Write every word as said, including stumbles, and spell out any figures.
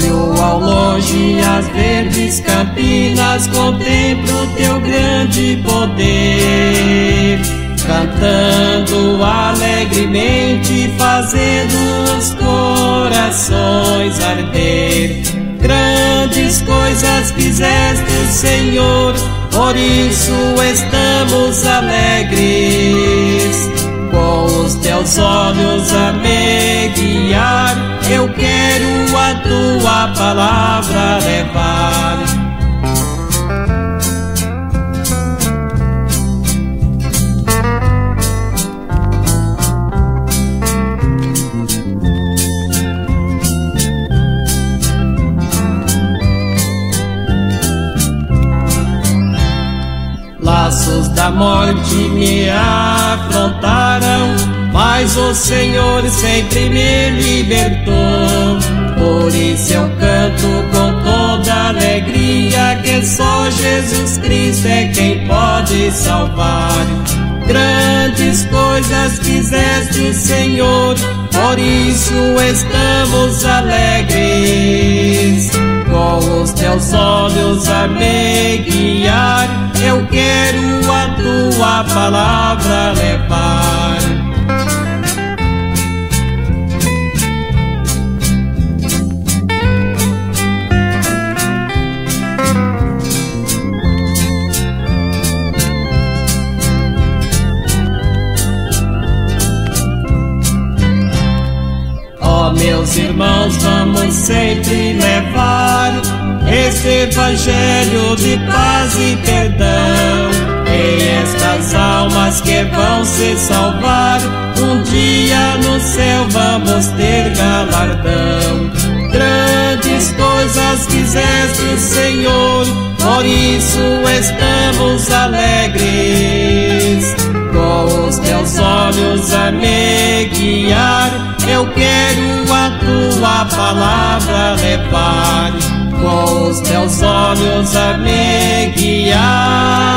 Olho ao longe as verdes campinas, contemplo teu grande poder, cantando alegremente, fazendo os corações arder. Grandes coisas fizeste, Senhor, por isso estamos alegres. Com os teus olhos a me guiar, eu quero a tua palavra levar. Laços da morte me afrontaram, mas o Senhor sempre me libertou. Por isso eu canto com toda alegria, que só Jesus Cristo é quem pode salvar. Grandes coisas fizeste, Senhor, por isso estamos alegres. Com os teus olhos a me guiar, eu quero a tua palavra levar. Ó meus irmãos, vamos sempre levar este evangelho de paz e perdão. E estas almas que vão se salvar, um dia no céu vamos ter galardão. Grandes coisas fizeste, Senhor, por isso estamos alegres. Com os teus olhos a me guiar, eu quero a tua palavra levar. Com os teus olhos a me guiar,